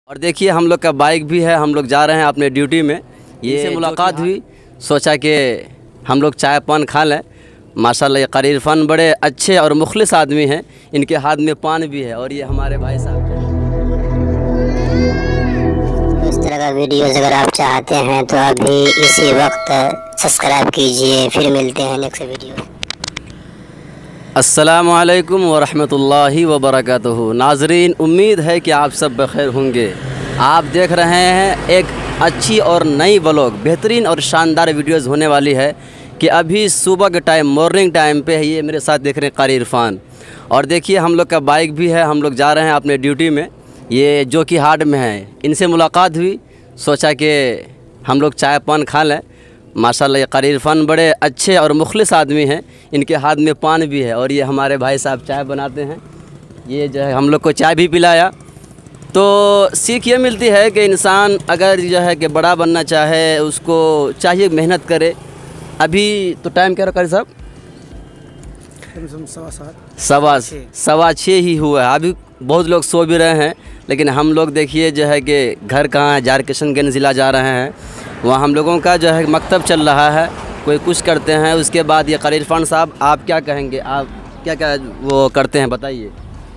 और देखिए हम लोग का बाइक भी है, हम लोग जा रहे हैं अपने ड्यूटी में। ये से मुलाकात हुई, सोचा कि हम लोग चाय पान खा लें। माशाल्लाह ये कारी इरफान बड़े अच्छे और मुखलिस आदमी हैं, इनके हाथ में पान भी है और ये हमारे भाई साहब हैं। इस तरह का वीडियोस अगर आप चाहते हैं तो अभी इसी वक्त सब्सक्राइब कीजिए। फिर मिलते हैं नेक्स्ट वीडियो। अस्सलामु अलैकुम वरहमतुल्लाहि वबरकातुहू। नाजरीन, उम्मीद है कि आप सब बखैर होंगे। आप देख रहे हैं एक अच्छी और नई ब्लॉग, बेहतरीन और शानदार वीडियोस होने वाली है कि अभी सुबह के टाइम, मॉर्निंग टाइम पे ये मेरे साथ देख रहे हैं कारी इरफान। और देखिए हम लोग का बाइक भी है, हम लोग जा रहे हैं अपने ड्यूटी में। ये जो कि हाट में है, इनसे मुलाकात हुई, सोचा कि हम लोग चाय पान खा लें। माशाल्लाह ये कारी इरफान बड़े अच्छे और मुखलिस आदमी हैं, इनके हाथ में पान भी है और ये हमारे भाई साहब चाय बनाते हैं। ये जो है हम लोग को चाय भी पिलाया। तो सीख ये मिलती है कि इंसान अगर जो है कि बड़ा बनना चाहे, उसको चाहिए मेहनत करे। अभी तो टाइम क्या रहा कारी साहब? 6:15 ही हुआ है। अभी बहुत लोग सो भी रहे हैं, लेकिन हम लोग देखिए जो है कि घर कहाँ है, जार किशनगंज ज़िला जा रहे हैं। वहाँ हम लोगों का जो है मकतब चल रहा है, कोई कुछ करते हैं। उसके बाद ये कारी इरफान साहब, आप क्या कहेंगे? आप क्या क्या वो करते हैं, बताइए।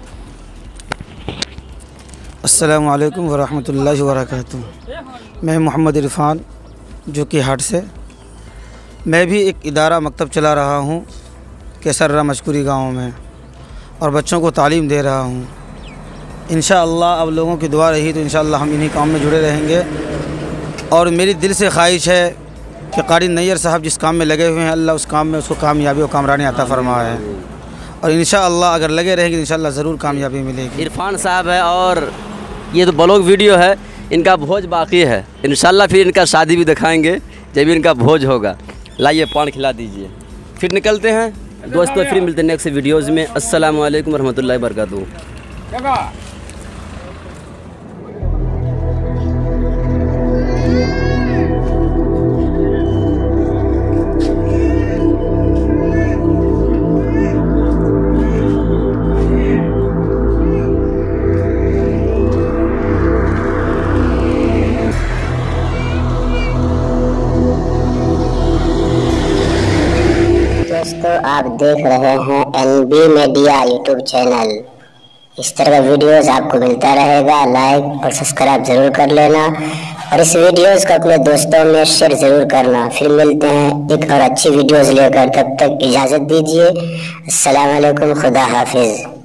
अस्सलामु अलैकुम वरहमतुल्लाहि वबरकातुहू। मैं मोहम्मद इरफान, जो कि हाट से। मैं भी एक इदारा मकतब चला रहा हूँ केसर्रा मशकुरी गाँव में, और बच्चों को तालीम दे रहा हूँ। इंशाअल्लाह अब लोगों की दुआ रही तो इंशाअल्लाह हम इन्हीं काम में जुड़े रहेंगे। और मेरी दिल से ख्वाहिश है कि कारी नैयर साहब जिस काम में लगे हुए हैं, अल्लाह उस काम में उसको कामयाबी और कामरानी अता फरमाए। और इंशाअल्लाह अगर लगे रहेंगे इंशाअल्लाह ज़रूर कामयाबी मिलेगी। इरफान साहब है और ये तो ब्लॉग वीडियो है, इनका भोज बाकी है। इंशाअल्लाह फिर इनका शादी भी दिखाएंगे जब इनका भोज होगा। लाइए पान खिला दीजिए, फिर निकलते हैं दोस्तों। फिर मिलते हैं नेक्स्ट वीडियोज़ में। अस्सलामु अलैकुम वरहमतुल्लाहि वबरकातुहू। दोस्तों आप देख रहे हैं NB मीडिया यूट्यूब चैनल। इस तरह का वीडियोस आपको मिलता रहेगा। लाइक और सब्सक्राइब ज़रूर कर लेना और इस वीडियोस को अपने दोस्तों में शेयर ज़रूर करना। फिर मिलते हैं एक और अच्छी वीडियोस लेकर, तब तक इजाज़त दीजिए। अस्सलाम वालेकुम, खुदा हाफिज़।